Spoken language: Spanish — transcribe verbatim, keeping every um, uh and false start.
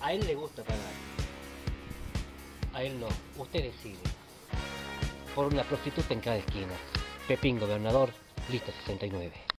A él le gusta pagar. A él no. Usted decide. Por una prostituta en cada esquina. Pepín, gobernador, lista sesenta y nueve.